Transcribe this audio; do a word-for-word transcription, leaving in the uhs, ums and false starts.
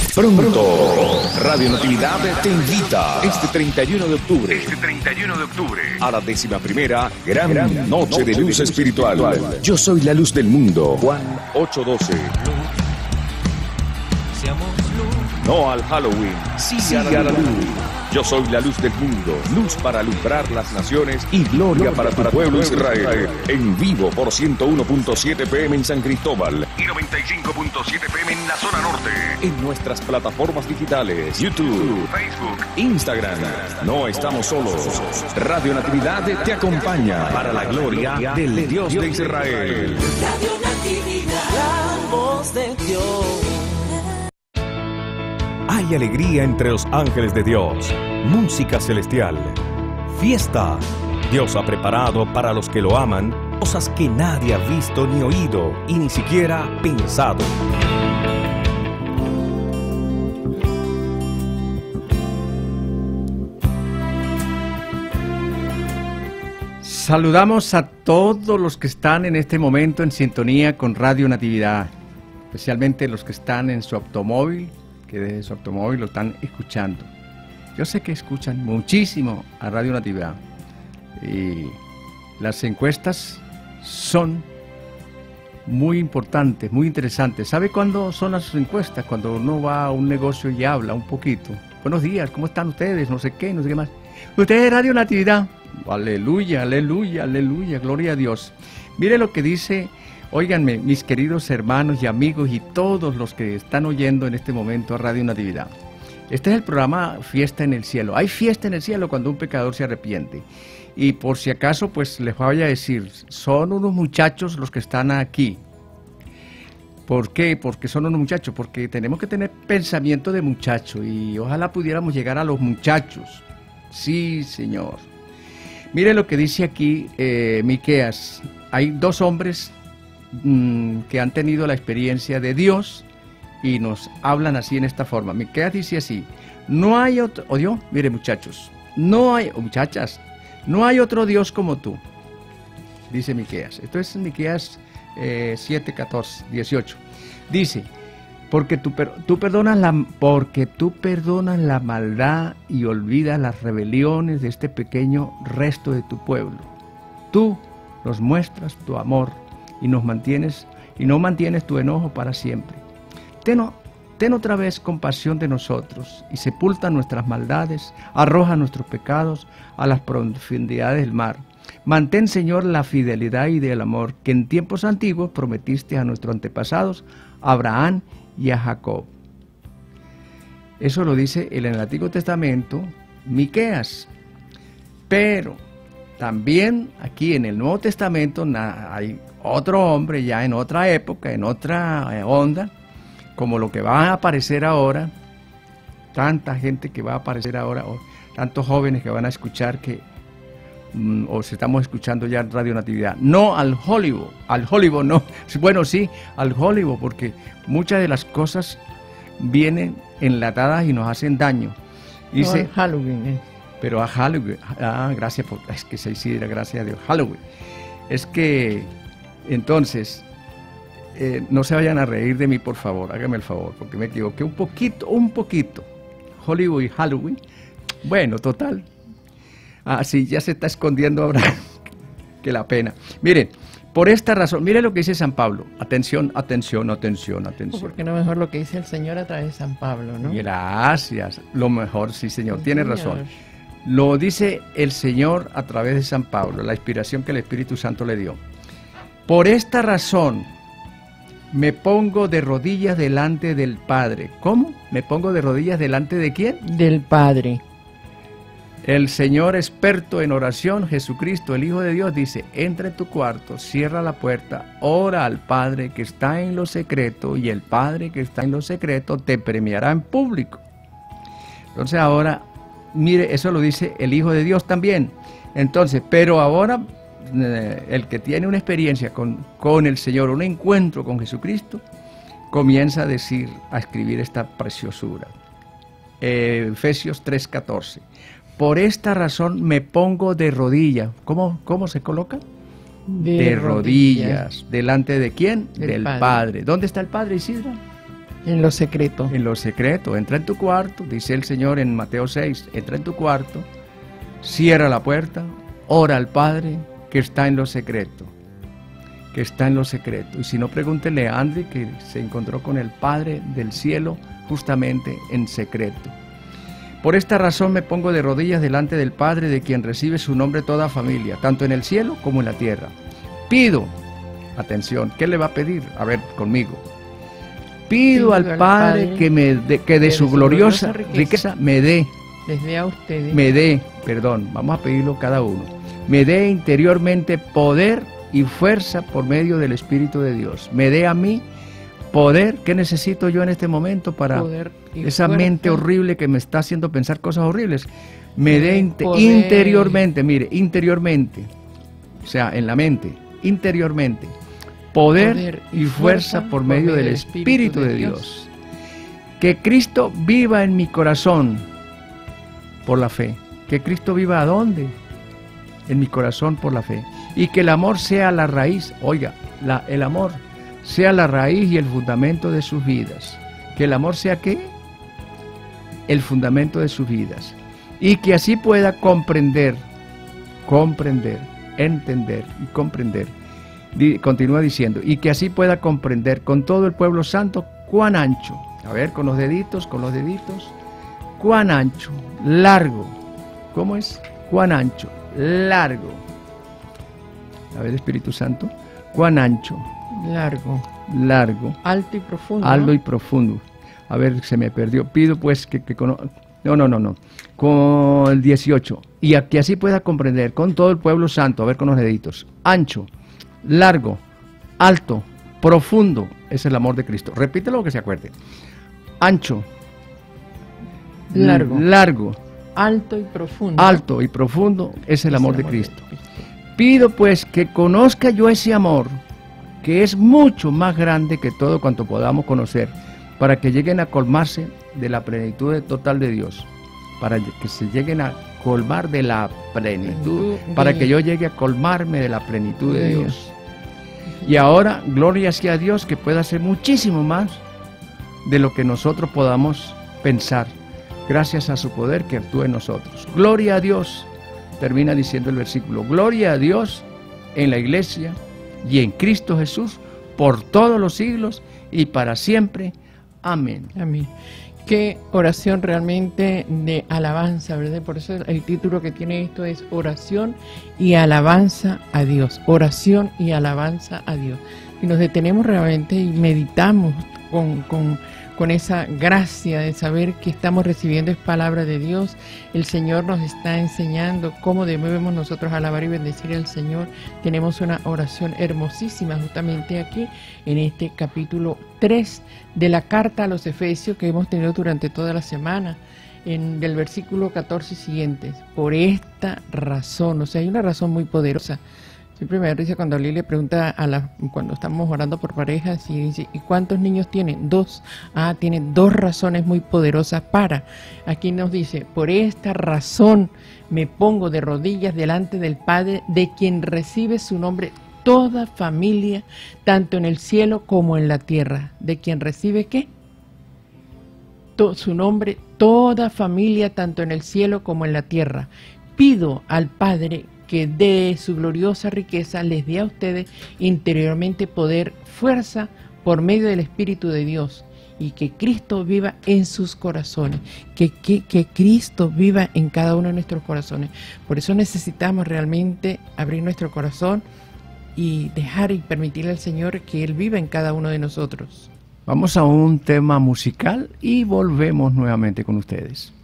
Pronto, Radio Natividad te invita este treinta y uno de octubre, Este treinta y uno de octubre, a la décima primera Gran, Gran Noche de Luz Espiritual. Yo soy la luz del mundo. Juan ocho doce. No al Halloween, sí, sí a la, a la luz. luz. Yo soy la luz del mundo, luz para alumbrar las naciones y gloria, gloria para tu para pueblo Israel. Israel. En vivo por ciento uno punto siete P M en San Cristóbal y noventa y cinco punto siete P M en la zona norte. En nuestras plataformas digitales, YouTube, Facebook, Instagram. No estamos solos. Radio Natividad te acompaña para la gloria del Dios de Israel. Radio Natividad, la voz de Dios. Hay alegría entre los ángeles de Dios, música celestial, fiesta. Dios ha preparado para los que lo aman cosas que nadie ha visto ni oído y ni siquiera pensado. Saludamos a todos los que están en este momento en sintonía con Radio Natividad, especialmente los que están en su automóvil, que desde su automóvil lo están escuchando. Yo sé que escuchan muchísimo a Radio Natividad y las encuestas son muy importantes, muy interesantes. ¿Sabe cuándo son las encuestas? Cuando uno va a un negocio y habla un poquito. Buenos días, ¿cómo están ustedes? No sé qué, no sé qué más. ¿Ustedes es Radio Natividad? Aleluya, aleluya, aleluya, gloria a Dios. Mire lo que dice. Óiganme, mis queridos hermanos y amigos y todos los que están oyendo en este momento a Radio Natividad. Este es el programa Fiesta en el Cielo. Hay fiesta en el cielo cuando un pecador se arrepiente. Y por si acaso, pues les voy a decir, son unos muchachos los que están aquí. ¿Por qué? Porque son unos muchachos, porque tenemos que tener pensamiento de muchacho y ojalá pudiéramos llegar a los muchachos. Sí, Señor. Mire lo que dice aquí eh, Miqueas. Hay dos hombres que han tenido la experiencia de Dios y nos hablan así en esta forma. Miqueas dice así: no hay otro, o Dios, mire muchachos, no hay, o muchachas, no hay otro Dios como tú, dice Miqueas. Esto es Miqueas eh, siete, catorce, dieciocho. Dice: porque tú, tú perdonas la, porque tú perdonas la maldad y olvidas las rebeliones de este pequeño resto de tu pueblo. Tú nos muestras tu amor y nos mantienes y no mantienes tu enojo para siempre. Ten, ten otra vez compasión de nosotros y sepulta nuestras maldades, arroja nuestros pecados a las profundidades del mar. Mantén, Señor, la fidelidad y el amor que en tiempos antiguos prometiste a nuestros antepasados, a Abraham y a Jacob. Eso lo dice en el Antiguo Testamento Miqueas. Pero también aquí en el Nuevo Testamento hay otro hombre ya en otra época, en otra onda, como lo que va a aparecer ahora, tanta gente que va a aparecer ahora, o tantos jóvenes que van a escuchar que, mm, o si estamos escuchando ya en Radio Natividad, no al Hollywood, al Hollywood no, bueno sí, al Hollywood, porque muchas de las cosas vienen enlatadas y nos hacen daño. Dice, no, Halloween, eh. Pero a Halloween, ah, gracias por, es que se hiciera, gracias a Dios, Halloween. Es que, entonces, eh, no se vayan a reír de mí, por favor, háganme el favor, porque me equivoqué un poquito, un poquito. Hollywood y Halloween, bueno, total. Ah, sí, ya se está escondiendo ahora, que la pena. Miren, por esta razón, miren lo que dice San Pablo. Atención, atención, atención, atención. Porque no mejor lo que dice el Señor a través de San Pablo, ¿no? Gracias, lo mejor, sí, Señor, sí, tiene señor. razón. Lo dice el Señor a través de San Pablo, la inspiración que el Espíritu Santo le dio. Por esta razón me pongo de rodillas delante del Padre. ¿Cómo? ¿Me pongo de rodillas delante de quién? Del Padre. El Señor experto en oración, Jesucristo, el Hijo de Dios, dice: entra en tu cuarto, cierra la puerta, ora al Padre que está en lo secreto, y el Padre que está en lo secreto te premiará en público. Entonces ahora, mire, eso lo dice el Hijo de Dios también. Entonces, pero ahora, eh, el que tiene una experiencia con, con el Señor, un encuentro con Jesucristo, comienza a decir, a escribir esta preciosura. Eh, Efesios tres, catorce. Por esta razón me pongo de rodillas. ¿Cómo, cómo se coloca? De, de rodillas. rodillas. ¿Delante de quién? Del, Del Padre. Padre. ¿Dónde está el Padre, Isidra? En lo secreto. En lo secreto. Entra en tu cuarto, dice el Señor en Mateo seis, entra en tu cuarto, cierra la puerta, ora al Padre que está en lo secreto. Que está en lo secreto. Y si no, pregúntele a Andy, que se encontró con el Padre del cielo justamente en secreto. Por esta razón me pongo de rodillas delante del Padre, de quien recibe su nombre toda familia, tanto en el cielo como en la tierra. Pido, atención, ¿qué le va a pedir? A ver, conmigo. Pido, Pido al, al Padre, Padre que, me de, que de, de su, su gloriosa, gloriosa riqueza, riqueza me dé, les dé a ustedes, me dé, perdón, vamos a pedirlo cada uno, me dé interiormente poder y fuerza por medio del Espíritu de Dios. Me dé a mí poder. ¿Qué necesito yo en este momento para esa fuerza, mente horrible que me está haciendo pensar cosas horribles? Me dé in interiormente, mire, interiormente, o sea, en la mente, interiormente, poder, poder y, y fuerza, fuerza por medio del Espíritu, Espíritu de Dios. Dios. Que Cristo viva en mi corazón por la fe. Que Cristo viva ¿a dónde? En mi corazón por la fe. Y que el amor sea la raíz, oiga, la, el amor sea la raíz y el fundamento de sus vidas. Que el amor sea ¿qué? El fundamento de sus vidas. Y que así pueda comprender, comprender, entender y comprender. Continúa diciendo, y que así pueda comprender con todo el pueblo santo cuán ancho, a ver, con los deditos, con los deditos, cuán ancho, largo, ¿cómo es? Cuán ancho, largo. A ver, Espíritu Santo, cuán ancho, largo, largo, alto y profundo, alto ¿no? y profundo. A ver, se me perdió. Pido pues que, que cono... no, no, no, no, con el dieciocho, y a que así pueda comprender con todo el pueblo santo, a ver, con los deditos, ancho, largo, alto, profundo, es el amor de Cristo. Repítelo que se acuerde. Ancho, largo, largo, alto y profundo, alto y profundo es el amor de Cristo. Pido pues que conozca yo ese amor, que es mucho más grande que todo cuanto podamos conocer, para que lleguen a colmarse de la plenitud total de Dios, para que se lleguen a colmar de la plenitud, para que yo llegue a colmarme de la plenitud de Dios. Y ahora, gloria sea a Dios, que pueda hacer muchísimo más de lo que nosotros podamos pensar, gracias a su poder que actúa en nosotros. Gloria a Dios, termina diciendo el versículo, gloria a Dios en la iglesia y en Cristo Jesús por todos los siglos y para siempre. Amén. Amén. Qué oración realmente de alabanza, ¿verdad? Por eso el título que tiene esto es oración y alabanza a Dios. Oración y alabanza a Dios. Y nos detenemos realmente y meditamos con, con, con esa gracia de saber que estamos recibiendo es palabra de Dios. El Señor nos está enseñando cómo debemos nosotros alabar y bendecir al Señor. Tenemos una oración hermosísima justamente aquí en este capítulo tres de la carta a los Efesios que hemos tenido durante toda la semana, en del versículo catorce y siguientes. Por esta razón, o sea, hay una razón muy poderosa. Siempre me dice cuando Lili le pregunta a la, cuando estamos orando por parejas y dice, ¿y cuántos niños tiene? Dos. Ah, tiene dos razones muy poderosas para. Aquí nos dice, por esta razón me pongo de rodillas delante del Padre, de quien recibe su nombre toda familia, tanto en el cielo como en la tierra. ¿De quien recibe qué? To, su nombre, toda familia, tanto en el cielo como en la tierra. Pido al Padre que de su gloriosa riqueza les dé a ustedes interiormente poder, fuerza, por medio del Espíritu de Dios, y que Cristo viva en sus corazones, que, que, que Cristo viva en cada uno de nuestros corazones. Por eso necesitamos realmente abrir nuestro corazón y dejar y permitirle al Señor que Él viva en cada uno de nosotros. Vamos a un tema musical y volvemos nuevamente con ustedes.